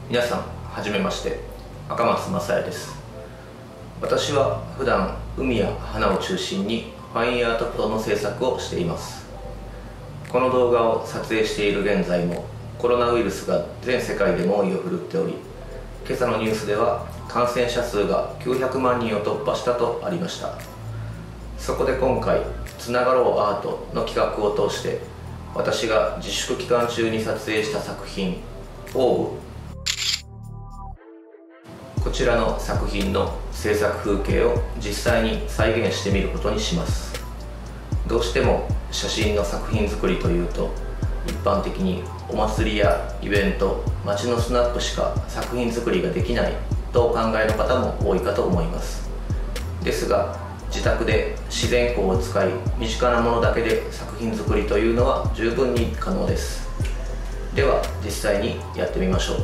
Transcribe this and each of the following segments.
皆さんはじめまして、赤松雅也です。私は普段海や花を中心にファインアートプロの制作をしています。この動画を撮影している現在もコロナウイルスが全世界で猛威を振るっており、今朝のニュースでは感染者数が900万人を突破したとありました。そこで今回つながろうアートの企画を通して、私が自粛期間中に撮影した作品オーブ、こちらの作品の制作風景を実際に再現してみることにします。どうしても写真の作品作りというと、一般的にお祭りやイベント、街のスナップしか作品作りができないとお考えの方も多いかと思います。ですが、自宅で自然光を使い、身近なものだけで作品作りというのは十分に可能です。では実際にやってみましょう。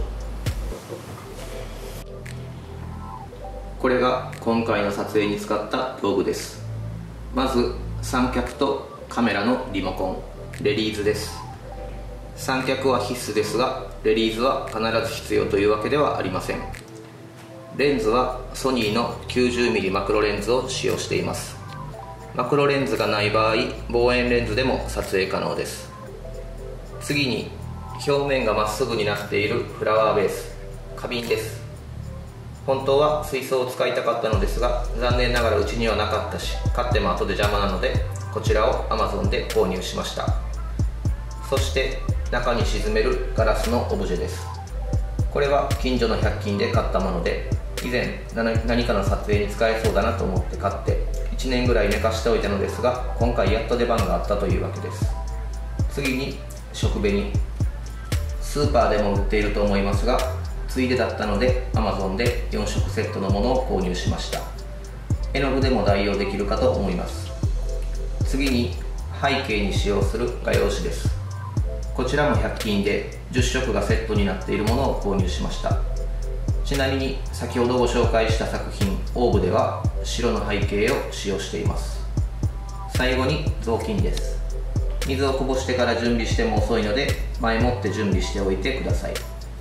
これが今回の撮影に使った道具です。まず三脚とカメラのリモコン、レリーズです。三脚は必須ですが、レリーズは必ず必要というわけではありません。レンズはソニーの 90mm マクロレンズを使用しています。マクロレンズがない場合、望遠レンズでも撮影可能です。次に表面がまっすぐになっているフラワーベース、花瓶です。本当は水槽を使いたかったのですが、残念ながらうちにはなかったし、買っても後で邪魔なので、こちらを Amazon で購入しました。そして中に沈めるガラスのオブジェです。これは近所の100均で買ったもので、以前何かの撮影に使えそうだなと思って買って1年ぐらい寝かしておいたのですが、今回やっと出番があったというわけです。次に食紅、スーパーでも売っていると思いますが、ついでだったので Amazon で4色セットのものを購入しました。絵の具でも代用できるかと思います。次に背景に使用する画用紙です。こちらも100均で10色がセットになっているものを購入しました。ちなみに先ほどご紹介した作品オーブでは白の背景を使用しています。最後に雑巾です。水をこぼしてから準備しても遅いので、前もって準備しておいてください。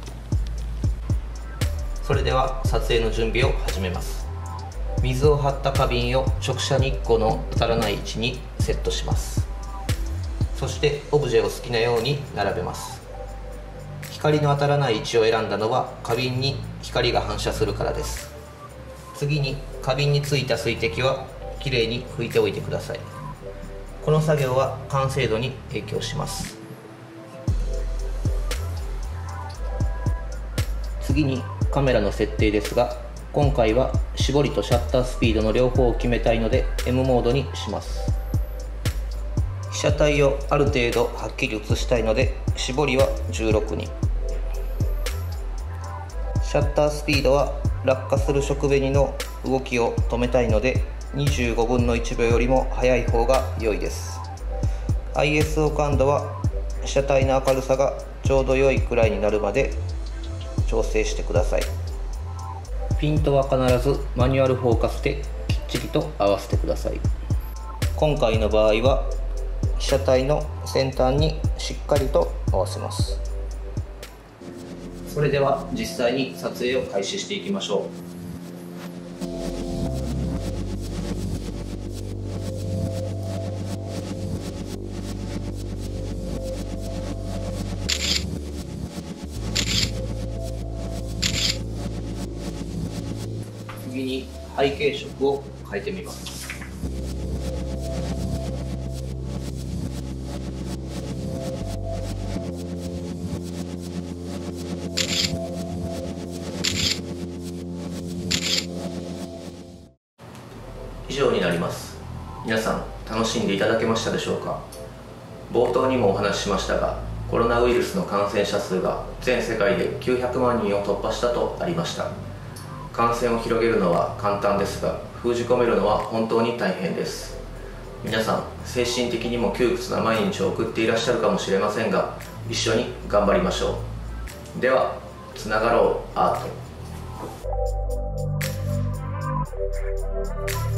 それでは撮影の準備を始めます。水を張った花瓶を直射日光の当たらない位置にセットします。そしてオブジェを好きなように並べます。光の当たらない位置を選んだのは花瓶に光が反射するからです。次に花瓶についた水滴はきれいに拭いておいてください。この作業は完成度に影響します。次にカメラの設定ですが、今回は絞りとシャッタースピードの両方を決めたいので M モードにします。被写体をある程度はっきり写したいので絞りは16に、シャッタースピードは落下する食紅の動きを止めたいので25分の1秒よりも速い方が良いです。 ISO 感度は被写体の明るさがちょうど良いくらいになるまで調整してください。ピントは必ずマニュアルフォーカスできっちりと合わせてください。今回の場合は被写体の先端にしっかりと合わせます。それでは実際に撮影を開始していきましょう。次に背景色を変えてみます。以上になります。皆さん楽しんでいただけましたでしょうか。冒頭にもお話ししましたが、コロナウイルスの感染者数が全世界で900万人を突破したとありました。感染を広げるのは簡単ですが、封じ込めるのは本当に大変です。皆さん精神的にも窮屈な毎日を送っていらっしゃるかもしれませんが、一緒に頑張りましょう。では、つながろうアート。